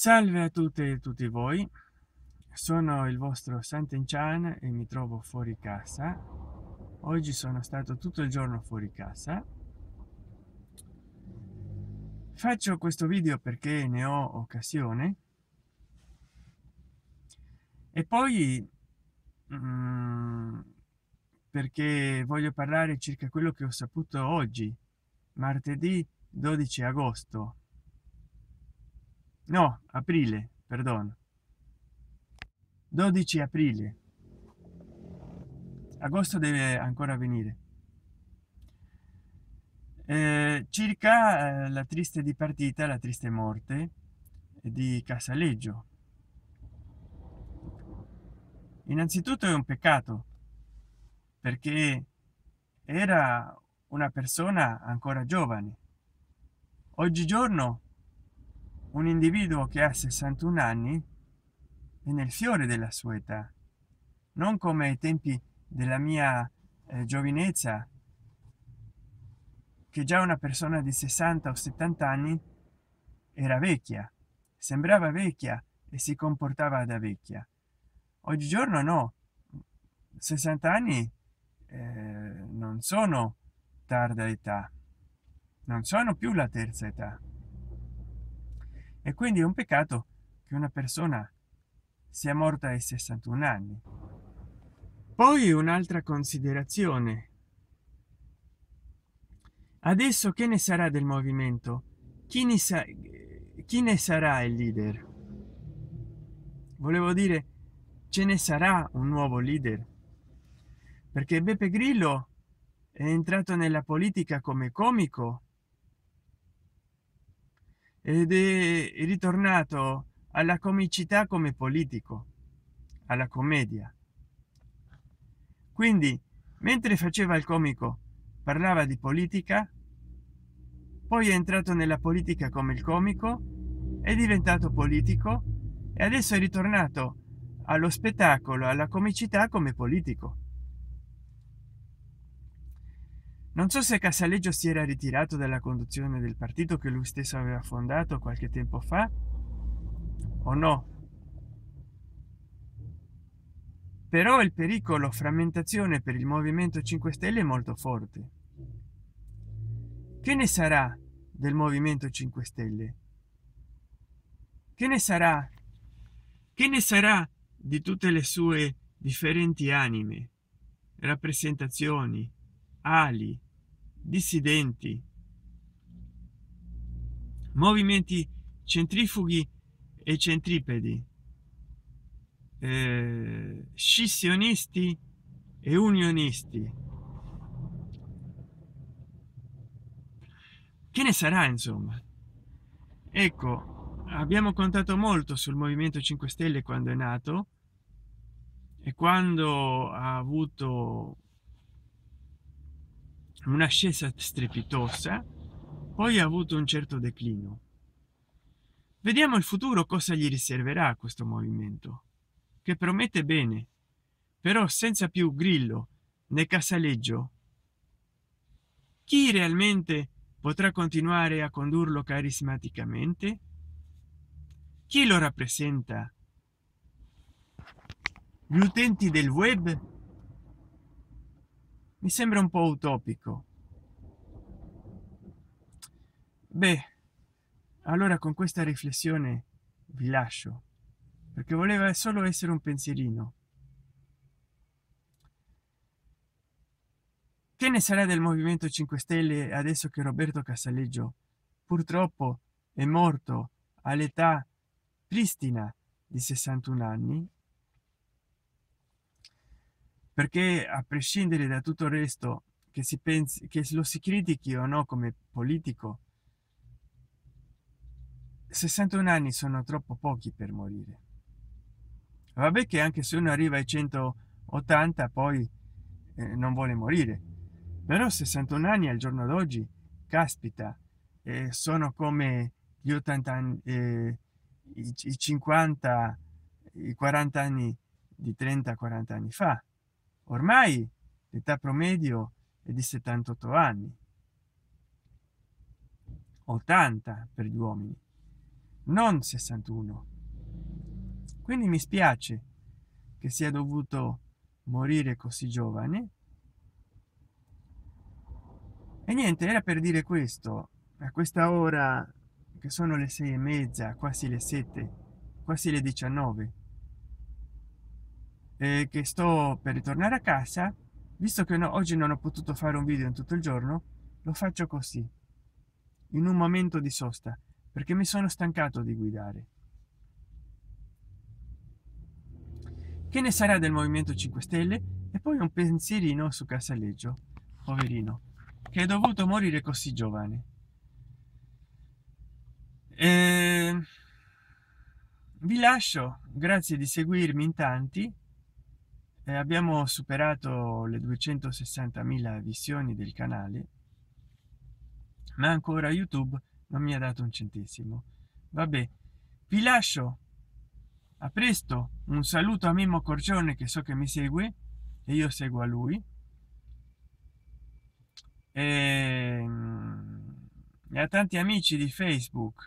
Salve a tutte e tutti voi, sono il vostro Sant'Enchan e mi trovo fuori casa. Oggi sono stato tutto il giorno fuori casa. Faccio questo video perché ne ho occasione e poi mm, perché voglio parlare circa quello che ho saputo oggi, martedì 12 agosto, no, aprile, perdono, 12 aprile. Agosto deve ancora venire. Circa la triste dipartita, la triste morte di Casaleggio. Innanzitutto è un peccato perché era una persona ancora giovane. Oggigiorno un individuo che ha 61 anni è nel fiore della sua età, non come ai tempi della mia giovinezza, che già una persona di 60 o 70 anni era vecchia, sembrava vecchia e si comportava da vecchia. Oggigiorno no, 60 anni non sono tarda età, non sono più la terza età, e quindi è un peccato che una persona sia morta ai 61 anni. Poi un'altra considerazione: adesso che ne sarà del movimento? Chi ne sarà il leader? Volevo dire, ce ne sarà un nuovo leader? Perché Beppe Grillo è entrato nella politica come comico ed è ritornato alla comicità come politico, alla commedia. Quindi mentre faceva il comico parlava di politica, poi è entrato nella politica come il comico, è diventato politico e adesso è ritornato allo spettacolo, alla comicità come politico. Non so se Casaleggio si era ritirato dalla conduzione del partito che lui stesso aveva fondato qualche tempo fa o no, però il pericolo frammentazione per il movimento 5 stelle è molto forte. Che ne sarà del movimento 5 stelle? Che ne sarà? Che ne sarà di tutte le sue differenti anime, rappresentazioni, ali, dissidenti, movimenti centrifughi e centripedi, scissionisti e unionisti? Che ne sarà, insomma? Ecco, abbiamo contato molto sul movimento 5 stelle quando è nato e quando ha avuto un'ascesa strepitosa, poi ha avuto un certo declino. Vediamo il futuro cosa gli riserverà a questo movimento, che promette bene, però senza più Grillo né Casaleggio. Chi realmente potrà continuare a condurlo carismaticamente? Chi lo rappresenta? Gli utenti del web? Mi sembra un po' utopico. Beh, allora con questa riflessione vi lascio, perché voleva solo essere un pensierino. Che ne sarà del movimento 5 stelle adesso che Roberto Casaleggio purtroppo è morto all'età pristina di 61 anni? Perché a prescindere da tutto il resto, che si pensi che lo si critichi o no come politico, 61 anni sono troppo pochi per morire. Vabbè che anche se uno arriva ai 180 poi non vuole morire, però 61 anni al giorno d'oggi, caspita, sono come gli 80 anni, i 50, i 40 anni di 30-40 anni fa. Ormai l'età promedio è di 78 anni, 80 per gli uomini. non 61. Quindi mi spiace che sia dovuto morire così giovane. E niente, era per dire questo a questa ora, che sono le 6:30, quasi le 7, quasi le 19, che sto per ritornare a casa. Visto che oggi non ho potuto fare un video in tutto il giorno, lo faccio così, in un momento di sosta, perché mi sono stancato di guidare. Che ne sarà del Movimento 5 Stelle? E poi un pensierino su Casaleggio, poverino, che è dovuto morire così giovane. Vi lascio, grazie di seguirmi in tanti. Abbiamo superato le 260.000 visioni del canale, ma ancora YouTube non mi ha dato un centesimo. Vabbè, vi lascio, a presto, un saluto a Mimmo Corcione, che so che mi segue e io seguo a lui, e a tanti amici di Facebook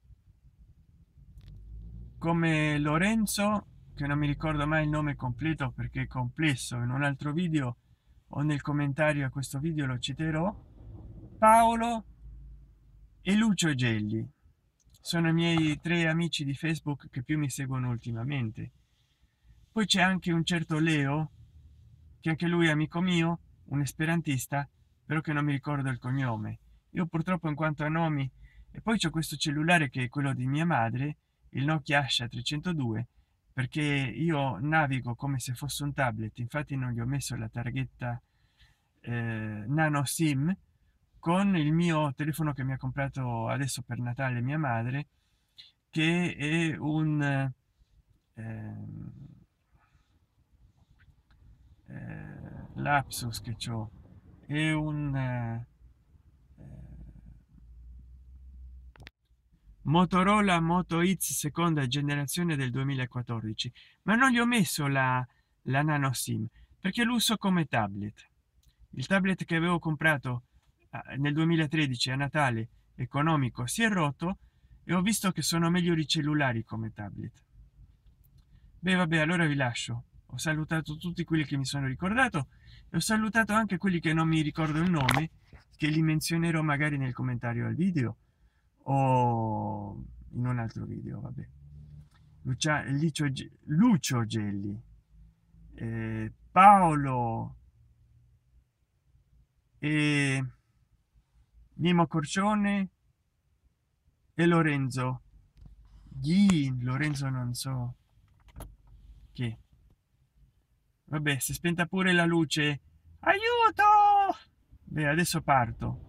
come Lorenzo, che non mi ricordo mai il nome completo perché è complesso, in un altro video o nel commentario a questo video lo citerò, Paolo e Lucio Gelli. Sono i miei 3 amici di Facebook che più mi seguono ultimamente. Poi c'è anche un certo Leo, che anche lui è amico mio, un esperantista, però che non mi ricordo il cognome. Io purtroppo, in quanto a nomi, e poi c'è questo cellulare che è quello di mia madre, il Nokia Asha 302, perché io navigo come se fosse un tablet, infatti non gli ho messo la targhetta nano sim, con il mio telefono che mi ha comprato adesso per Natale mia madre, che è un lapsus che ho, è un Motorola Moto X seconda generazione del 2014, ma non gli ho messo la nano sim perché lo uso come tablet. Il tablet che avevo comprato nel 2013 a Natale, economico, si è rotto e ho visto che sono meglio i cellulari come tablet. Beh, vabbè, allora vi lascio. Ho salutato tutti quelli che mi sono ricordato e ho salutato anche quelli che non mi ricordo il nome, che li menzionerò magari nel commentario al video o in un altro video. Vabbè, Lucio Gelli, Paolo e Mimo Corcione e Lorenzo Lorenzo non so che. Vabbè, si è spenta pure la luce, aiuto. Beh, adesso parto,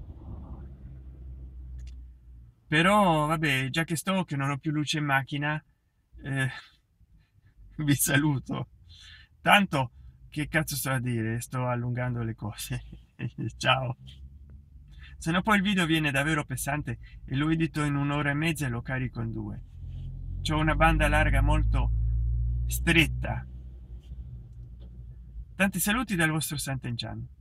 però vabbè, già che sto, che non ho più luce in macchina, eh, vi saluto. Tanto, che cazzo sto a dire, sto allungando le cose. Ciao. Se no poi il video viene davvero pesante e lo edito in 1 ora e mezza e lo carico in 2. C'ho una banda larga molto stretta. Tanti saluti dal vostro Sant'Enchan.